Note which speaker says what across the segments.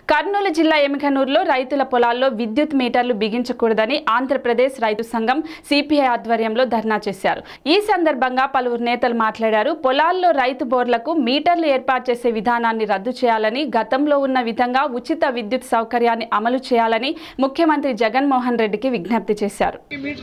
Speaker 1: కర్నూలు జిల్లా ఎమికనూరులో రైతుల పొలాల్లో విద్యుత్ మీటర్లు బిగించకూడదని ఆంధ్రప్రదేశ్ రైతు సంఘం సిపిఐ ఆధ్వర్యంలో ధర్నా చేశారు। ఈ సందర్భంగా పలువురు నేతలు మాట్లాడారు। పొలాల్లో రైతు బోర్లకు మీటర్లు ఏర్పాటు చేసే విధానాన్ని రద్దు చేయాలని, గతంలో ఉన్న విధంగా ఉచిత విద్యుత్ సౌకర్యాన్ని అమలు చేయాలని ముఖ్యమంత్రి జగన్మోహన్ రెడ్డికి విజ్ఞప్తి చేశారు।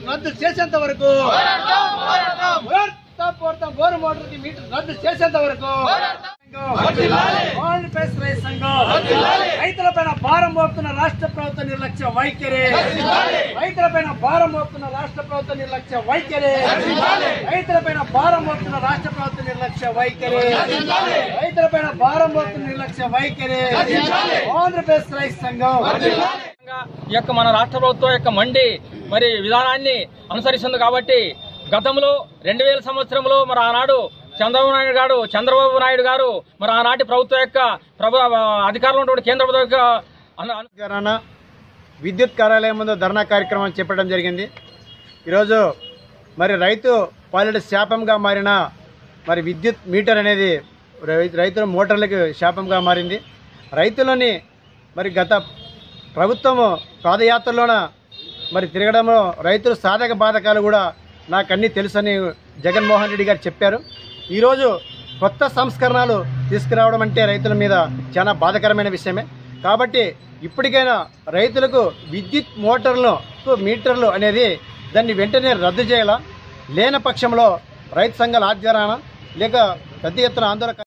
Speaker 2: రైతులపైన భారం మోపుతున్న రాష్ట్ర ప్రభుత్వ నిర్లక్ష్య వైఖరి, రైతులపైన భారం మోపుతున్న రాష్ట్ర ప్రభుత్వ నిర్లక్ష్య వైఖరి, రైతులపైన భారం మోపుతున్న రాష్ట్ర ప్రభుత్వ నిర్లక్ష్య వైఖరి, రైతులపైన భారం మోపుతున్న నిర్లక్ష్య వైఖరి ఆంధ్రప్రదేశ్ రైతు సంఘం
Speaker 3: ఈ యొక్క మన రాష్ట్ర ప్రభుత్వం యొక్క మండి మరి విధానాన్ని అనుసరిస్తుంది। కాబట్టి గతంలో 2000 సంవత్సరంలో మరి ఆనాడు చంద్రబాబు నాయుడు గారు మరి ఆనాటి ప్రభుత్వం యొక్క అధికారంలో ఉన్న కేంద్ర ప్రభుత్వం
Speaker 4: విద్యుత్ కార్యాలయం ముందు ధర్నా కార్యక్రమం చేపట్టడం జరిగింది। ఈరోజు మరి రైతు పాలిట శాపంగా మారిన మరి విద్యుత్ మీటర్ అనేది రైతుల మోటార్లకు శాపంగా మారింది। రైతులని మరి గత ప్రభుత్వము పాదయాత్రలోన మరి తిరగడంలో రైతుల సాధక బాధకాలు కూడా నాకు అన్నీ తెలుసని జగన్మోహన్ రెడ్డి గారు చెప్పారు। ఈరోజు కొత్త సంస్కరణలు తీసుకురావడం అంటే రైతుల మీద చాలా బాధాకరమైన విషయమే। కాబట్టి ఇప్పటికైనా రైతులకు విద్యుత్ మీటర్లు అనేది దాన్ని వెంటనే రద్దు చేయాలా, లేని పక్షంలో రైతు సంఘాల ఆధ్వర్యాన లేక పెద్ద ఎత్తున ఆందోళన